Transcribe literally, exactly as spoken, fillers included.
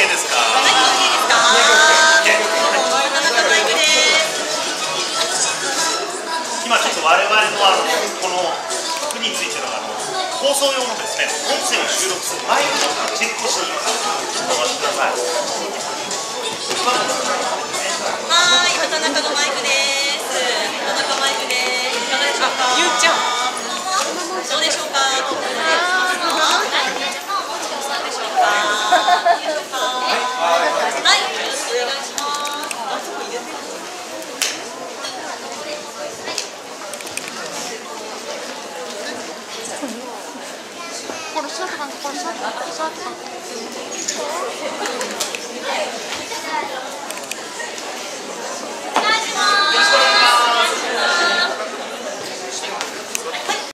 ケーですか？ マイク OK ですか？田中マイクです。 今ちょっと我々のあのこの服についてのあの放送用のですね、音声を収録するマイクのチェックをしています。ちょっとお待ちください。 はい、畑中のマイクです。畑中マイクです。いかがでしょうか？ ゆうちゃん。 どうでしょうか？どうでしょうか？はい、よろしくお願いします。 これ座ってかん、これ座ってかん、座ってかん。